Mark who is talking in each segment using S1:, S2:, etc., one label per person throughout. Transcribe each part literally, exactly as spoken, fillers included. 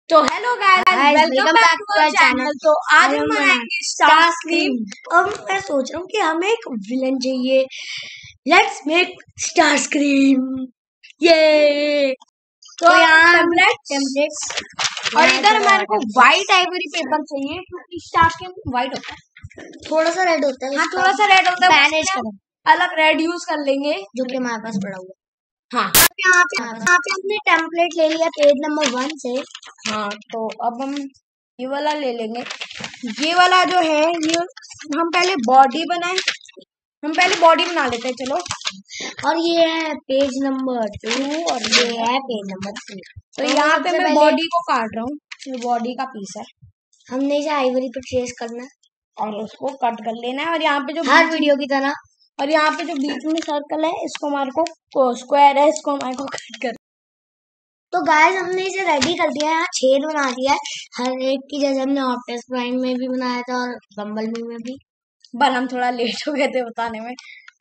S1: तो hello guys, welcome back to our channel. तो आज हम बनाएंगे स्टारस्क्रीम।
S2: अब मैं सोच रहा हूँ कि हमें एक विलन चाहिए। Let's make Starscream. ये
S1: तो,
S2: तो यहाँ
S1: टेम्पलेट्स और इधर हमारे को व्हाइट आइवरी पेपर चाहिए क्योंकि स्टारस्क्रीम व्हाइट होता है,
S2: थोड़ा सा रेड होता है।
S1: हाँ थोड़ा सा रेड होता है,
S2: मैनेज करें।
S1: अलग रेड यूज कर लेंगे
S2: जो कि हमारे पास पड़ा हुआ।
S1: हाँ
S2: यहाँ पे यहाँ पे हमने टेम्पलेट ले लिया पेज नंबर वन से।
S1: हाँ तो अब हम ये वाला ले लेंगे। ये वाला जो है ये हम पहले बॉडी बनाए, हम पहले बॉडी बना लेते हैं चलो।
S2: और ये है पेज नंबर टू और ये है पेज नंबर थ्री।
S1: तो यहाँ पे मैं बॉडी को काट रहा हूँ, ये बॉडी का पीस है।
S2: हमने इसे आइवरी पे ट्रेस करना है
S1: और उसको कट कर लेना है। और यहाँ पे जो
S2: हर वीडियो की तरह,
S1: और यहाँ पे जो बीच में सर्कल है इसको हमारे को स्क्वायर है, इसको हमारे को कट कर।
S2: तो गाइस हमने इसे रेडी कर दिया है, यहाँ छेद बना दिया है हर एक की, जैसे हमने ऑप्टिमस प्राइम में भी बनाया था और बम्बल बी में भी।
S1: पर हम थोड़ा लेट हो गए थे बताने में।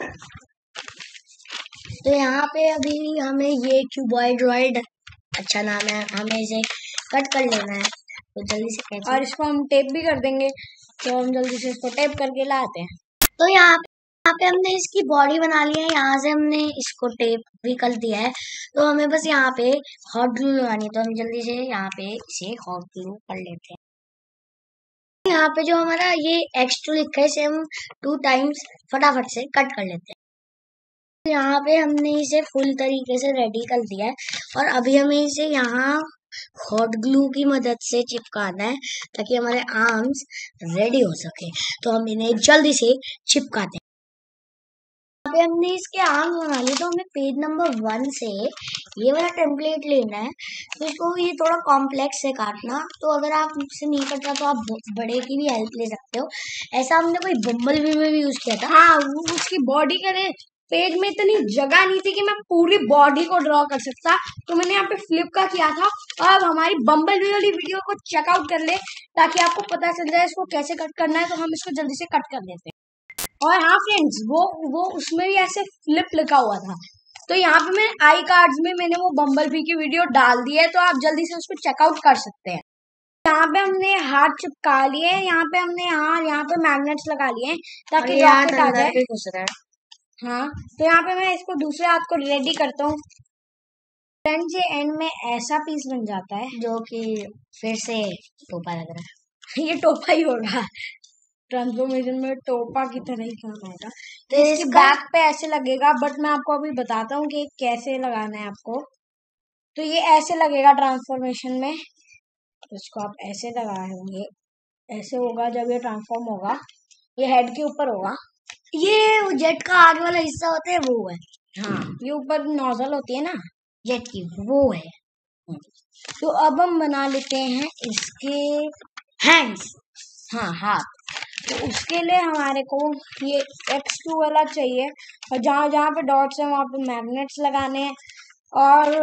S2: तो यहाँ पे अभी हमें ये क्यूबॉइड रॉइड अच्छा नाम है, हमें इसे कट कर लेना है। तो जल्दी से कैसे,
S1: और इसको हम टेप भी कर देंगे, तो हम जल्दी से इसको टेप करके लाते हैं।
S2: तो यहाँ पे यहाँ पे हमने इसकी बॉडी बना ली है, यहाँ से हमने इसको टेप भी कर दिया है। तो हमें बस यहाँ पे हॉट ग्लू लगानी है, तो हम जल्दी से यहाँ पे इसे हॉट ग्लू कर लेते हैं। यहाँ पे जो हमारा ये एक्स टू लिखा है इसे हम टू टाइम्स फटाफट से कट कर लेते हैं। यहाँ पे हमने इसे फुल तरीके से रेडी कर दिया है और अभी हमें इसे यहाँ हॉट ग्लू की मदद से चिपकाना है ताकि हमारे आर्म्स रेडी हो सके। तो हम इन्हें जल्दी से चिपकाते हैं। यहाँ पे हमने इसके आर्म्स बना लिए, तो हमें पेज नंबर वन से ये वाला टेम्पलेट लेना है। तो इसको ये थोड़ा कॉम्प्लेक्स से काटना, तो अगर आप मुझसे नहीं कटता तो आप बड़े की भी हेल्प ले सकते हो। ऐसा हमने कोई बम्बल बी में भी यूज किया था।
S1: हाँ वो उसकी बॉडी करे पेज में इतनी जगह नहीं थी कि मैं पूरी बॉडी को ड्रॉ कर सकता, तो मैंने यहाँ पे फ्लिप का किया था। और अब हमारी बम्बल बी वाली वीडियो को चेकआउट कर ले ताकि आपको पता चल जाए इसको कैसे कट करना है। तो हम इसको जल्दी से कट कर देते हैं। और हाँ फ्रेंड्स, वो वो उसमें भी ऐसे फ्लिप लिखा हुआ था, तो यहाँ पे मैं आई कार्ड्स में मैंने वो बम्बल बी की वीडियो डाल दी है, तो आप जल्दी से उसको चेकआउट कर सकते हैं। यहाँ पे हमने हाथ चिपका लिए, यहाँ पे हमने यहाँ यहाँ पे मैग्नेट्स लगा लिए ताकि रॉकेट आ जाए।
S2: घुस रहा है।
S1: हाँ तो यहाँ पे मैं इसको दूसरे हाथ को रेडी करता हूँ। फ्रेंड्स ये एंड में ऐसा पीस बन जाता है
S2: जो कि फिर से टोपा लग रहा है।
S1: ये टोपा ही होगा, ट्रांसफॉर्मेशन में टोपा की तरह ही काम आएगा।
S2: तो
S1: इसके
S2: इसका
S1: बैक पे ऐसे लगेगा, बट मैं आपको अभी बताता हूँ कि कैसे लगाना है आपको। तो ये ऐसे लगेगा ट्रांसफॉर्मेशन में, तो इसको आप ऐसे लगाएंगे, ऐसे होगा जब ये ट्रांसफॉर्म होगा। ये हेड के ऊपर होगा,
S2: ये जेट का आगे वाला हिस्सा होता है वो है।
S1: हाँ ये ऊपर नोजल होती है ना
S2: जेट की, वो है।
S1: तो अब हम बना लेते हैं इसके
S2: हैंड्स,
S1: हाँ हाथ। तो उसके लिए हमारे को ये एक्स टू वाला चाहिए, और जहाँ जहाँ पे डॉट्स हैं वहाँ पे मैग्नेट्स लगाने हैं। और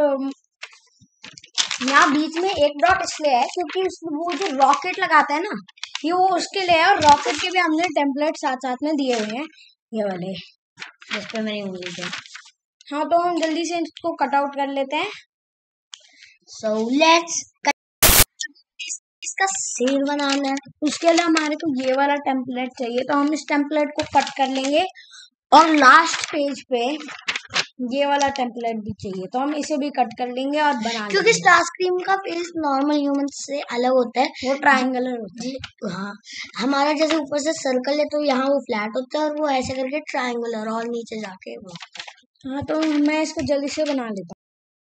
S1: यहाँ बीच में एक डॉट इसलिए है क्योंकि वो जो रॉकेट लगाता है ना, ये वो उसके लिए है। और रॉकेट के भी हमने टेम्पलेट साथ साथ में दिए हुए हैं, ये वाले
S2: जिस पे मेरी उंगली है।
S1: हाँ तो हम जल्दी से इसको कट आउट कर लेते हैं।
S2: सो लेट्स इसका सिर बनाना है।
S1: उसके लिए हमारे को ये वाला टेम्पलेट चाहिए, तो हम इस टेम्पलेट को कट कर लेंगे। और लास्ट पेज पे ये वाला टेम्पलेट भी चाहिए, तो हम इसे भी कट कर लेंगे और बना लेंगे।
S2: क्योंकि स्टारस्क्रीम का फेस नॉर्मल ह्यूमन से अलग होता है,
S1: वो ट्रायंगुलर होता है।
S2: हाँ हमारा जैसे ऊपर से सर्कल है तो यहाँ वो फ्लैट होता है, और वो ऐसे करके ट्रायंगुलर और नीचे जाके वो।
S1: हाँ तो मैं इसको जल्दी से बना लेता हूँ।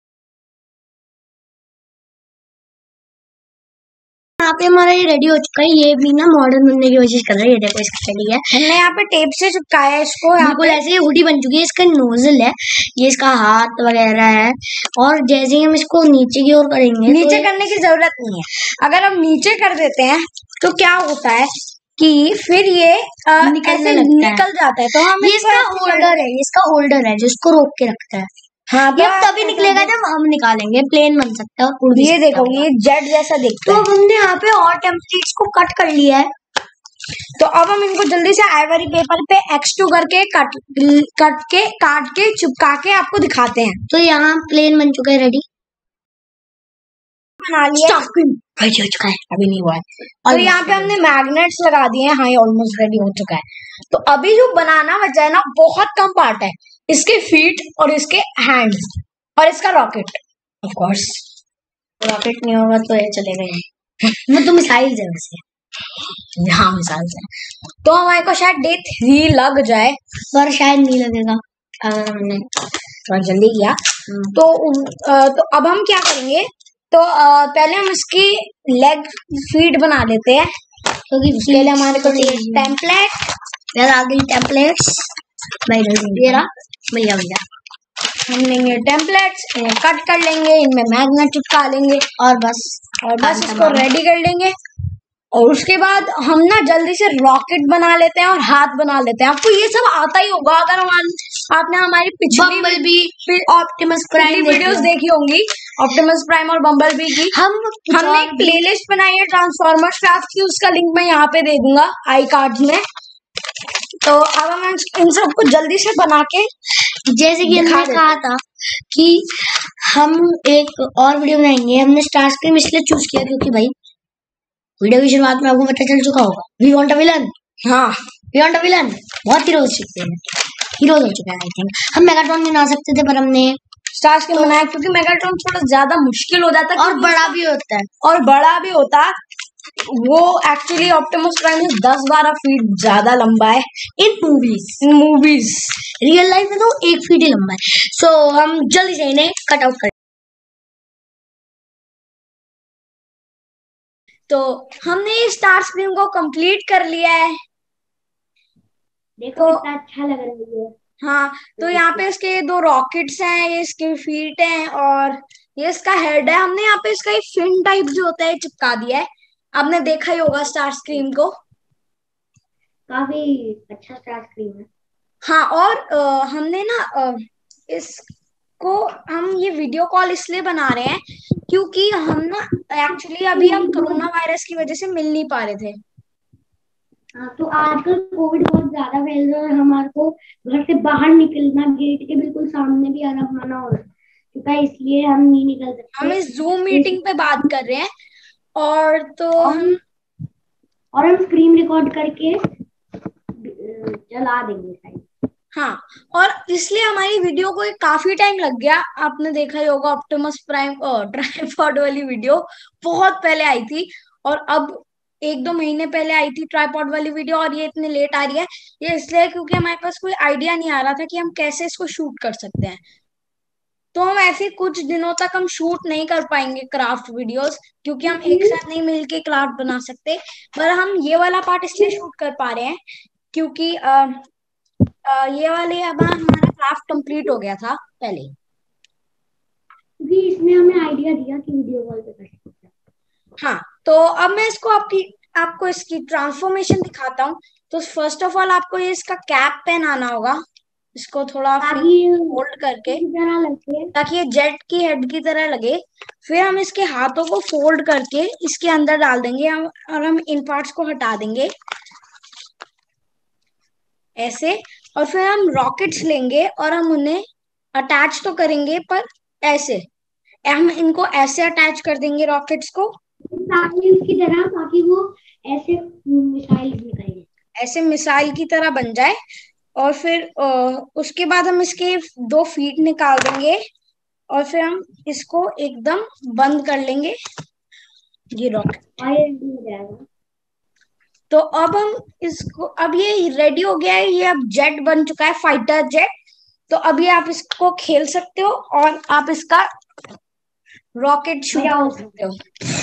S2: यहाँ पे हमारा ये रेडी हो चुका है। ये भी ना मॉडर्न बनने की कोशिश कर रहा है। ये देखो इसका रेडी है,
S1: हमने यहाँ पे टेप से चिपकाया है इसको।
S2: बिल्कुल ऐसे ही हुडी बन चुकी है। इसका नोजल है, ये इसका हाथ वगैरह है। और जैसे ही हम इसको नीचे की ओर करेंगे,
S1: नीचे तो करने की जरूरत नहीं है। अगर हम नीचे कर देते हैं तो क्या होता है कि फिर ये ऐसे निकल जाता है। तो हम
S2: ये इसका होल्डर है, इसका होल्डर है जो इसको रोक के रखता है।
S1: हाँ
S2: ये तभी निकलेगा जब हम निकालेंगे, प्लेन बन सकता है और
S1: ये देखो ये जेट जैसा दिखता है।
S2: तो हमने यहाँ पे और टेम्पलेट्स को कट कर लिया है।
S1: तो अब हम इनको जल्दी से आइवरी पेपर पे एक्स टू करके कट कट के काट के चिपका के आपको दिखाते हैं।
S2: तो यहाँ प्लेन बन चुका है, रेडी
S1: बना लिया।
S2: रेडी हो चुका है।
S1: अभी नहीं हुआ है। तो
S2: Almost
S1: यहाँ पे
S2: ready
S1: हमने मैग्नेट्स लगा दिए हैं। हाँ, ये ऑलमोस्ट रेडी हो चुका है। तो अभी जो बनाना बचा है ना, बहुत कम पार्ट है। इसके फीट और इसके हैंड्स और इसका रॉकेट। ऑफ कोर्स
S2: रॉकेट नहीं होगा तो ये चलेगा ही। वो तो मिसाइल है वैसे।
S1: हाँ, मिसाल से। तो हमारे को शायद डे थ्री लग जाए,
S2: पर शायद नहीं लगेगा अगर हमने
S1: थोड़ा जल्दी किया तो। अ, तो अब हम क्या करेंगे, तो अ, पहले हम इसकी लेग फीट बना लेते हैं।
S2: क्योंकि
S1: उसके लिए हमारे को चाहिए टेम्पलेट।
S2: यार आ गई टेम्पलेट्स।
S1: ये रहा,
S2: भैया भैया
S1: हम लेंगे टेम्पलेट्स, इन्हें कट कर लेंगे, इनमें मैग्नेट चिपका लेंगे
S2: और बस
S1: और बस इसको रेडी कर लेंगे। और उसके बाद हम ना जल्दी से रॉकेट बना लेते हैं और हाथ बना लेते हैं। आपको ये सब आता ही होगा अगर हमारे आपने हमारी पिछली
S2: Bumblebee Optimus Prime
S1: videos देखी होंगी, ऑप्टिमस प्राइम और बम्बल बी की।
S2: हम
S1: हमने एक प्लेलिस्ट बनाई है ट्रांसफॉर्मर्स क्राफ्ट की, उसका लिंक मैं यहाँ पे दे दूंगा आई कार्ड में। तो अब हम इन सबको जल्दी से बना के,
S2: जैसे कि हमने कहा था कि हम एक और वीडियो बनाएंगे। हमने स्टार स्क्रीम इसलिए चूज किया क्योंकि भाई वीडियो की शुरुआत में आपको पता चल चुका होगा, वी वांट अ विलन।
S1: हाँ,
S2: वी वांट अ विलन। बहुत हीरोज सीखते हैं, हीरोज हो चुके हैं आई थिंक। हम मेगाट्रॉन बना सकते थे पर हमने
S1: स्टार स्क्रीम बनाया क्योंकि मेगाट्रॉन थोड़ा ज्यादा मुश्किल हो जाता है
S2: और बड़ा भी होता है
S1: और बड़ा भी होता है। वो एक्चुअली ऑप्टिमस प्राइम से दस बारह फीट ज्यादा लंबा है
S2: इन मूवीज।
S1: इन मूवीज
S2: रियल लाइफ में तो एक फीट ही लंबा है। सो so, हम जल्दी से इन्हें कट आउट करें।
S1: तो हमने इस स्टार स्क्रीम को कंप्लीट कर लिया है।
S2: देखो कितना अच्छा लग रहा है।
S1: हाँ, तो यहाँ पे इसके दो रॉकेट्स हैं, ये इसके फीट हैं और ये इसका हेड है। हमने यहाँ पे इसका एक फिन टाइप जो होता है चिपका दिया है। आपने देखा ही होगा स्टार स्क्रीम को,
S2: काफी अच्छा स्टार स्क्रीम है।
S1: हाँ, और आ, हमने ना आ, इसको हम ये वीडियो कॉल इसलिए बना रहे हैं क्योंकि हम ना एक्चुअली अभी हम कोरोना वायरस की वजह से मिल नहीं पा रहे थे।
S2: हाँ, तो आजकल कोविड बहुत ज्यादा फैल रहा है। हमारे को घर से बाहर निकलना, गेट के बिल्कुल सामने भी आना मना हो चुका है, इसलिए हम नहीं निकल सकते।
S1: हम इस जूम मीटिंग पे बात कर रहे हैं और तो
S2: और हम और हम स्क्रीन रिकॉर्ड करके चला देंगे साइड।
S1: हाँ, और इसलिए हमारी वीडियो को काफी टाइम लग गया। आपने देखा ही होगा ऑप्टिमस प्राइम ट्राइपॉड वाली वीडियो बहुत पहले आई थी और अब एक दो महीने पहले आई थी ट्राइपॉड वाली वीडियो, और ये इतनी लेट आ रही है। ये इसलिए क्योंकि हमारे पास कोई आइडिया नहीं आ रहा था कि हम कैसे इसको शूट कर सकते हैं। तो हम ऐसे कुछ दिनों तक हम शूट नहीं कर पाएंगे क्राफ्ट वीडियोस क्योंकि हम एक साथ नहीं मिलके क्राफ्ट बना सकते। पर हम ये वाला पार्ट इसलिए शूट कर पा रहे हैं क्योंकि आ, आ, ये वाले अब हमारा क्राफ्ट कंप्लीट हो गया था पहले,
S2: क्योंकि इसने हमें आइडिया दिया कि वीडियो कॉल पे कर सकते हैं।
S1: हाँ, तो अब मैं इसको आपकी आपको इसकी ट्रांसफॉर्मेशन दिखाता हूँ। तो फर्स्ट ऑफ ऑल आपको ये इसका कैप पहनाना होगा, इसको थोड़ा फोल्ड करके ताकि ये जेट की हेड की तरह लगे। फिर हम इसके हाथों को फोल्ड करके इसके अंदर डाल देंगे हम, और हम इन पार्ट्स को हटा देंगे ऐसे। और फिर हम रॉकेट्स लेंगे और हम उन्हें अटैच तो करेंगे पर ऐसे, हम इनको ऐसे अटैच कर देंगे रॉकेट्स को
S2: की तरह, ताकि वो ऐसे मिसाइल निकले,
S1: ऐसे मिसाइल की तरह बन जाए। और फिर उसके बाद हम इसके दो फीट निकाल देंगे और फिर हम इसको एकदम बंद कर लेंगे ये रॉकेट। तो अब हम इसको, अब ये रेडी हो गया है, ये अब जेट बन चुका है, फाइटर जेट। तो अभी आप इसको खेल सकते हो और आप इसका रॉकेट शूट कर सकते हो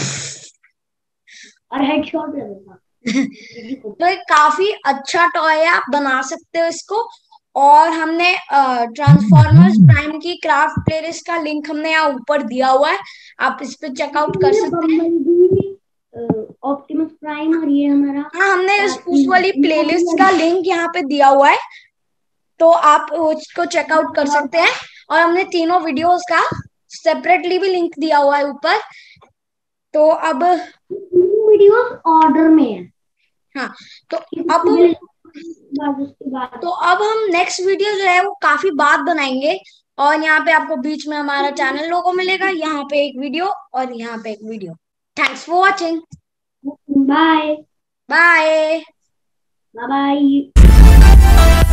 S2: और हेडशॉट लगेगा।
S1: तो ये काफी अच्छा टॉय है, आप बना सकते हो इसको। और हमने ट्रांसफॉर्मर्स प्राइम की क्राफ्ट प्लेलिस्ट का लिंक हमने यहाँ ऊपर दिया हुआ है, आप इस पे चेकआउट कर सकते हैं।
S2: ऑप्टिमस प्राइम और ये हमारा,
S1: हाँ, हमने इस उस वाली प्लेलिस्ट का लिंक यहाँ पे दिया हुआ है, तो आप उसको चेकआउट कर सकते हैं। और हमने तीनों वीडियोस का सेपरेटली भी लिंक दिया हुआ है ऊपर। तो अब
S2: वीडियोस ऑर्डर में है।
S1: हाँ, तो अब तो अब हम नेक्स्ट वीडियो जो है वो काफी बाद बनाएंगे, और यहाँ पे आपको बीच में हमारा चैनल लोगो मिलेगा, यहाँ पे एक वीडियो और यहाँ पे एक video. Thanks for watching.
S2: Bye
S1: bye
S2: bye.